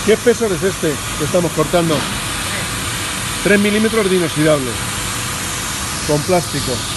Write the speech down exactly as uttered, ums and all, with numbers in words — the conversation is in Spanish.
¿Qué espesor es este que estamos cortando? tres milímetros de inoxidable. Con plástico.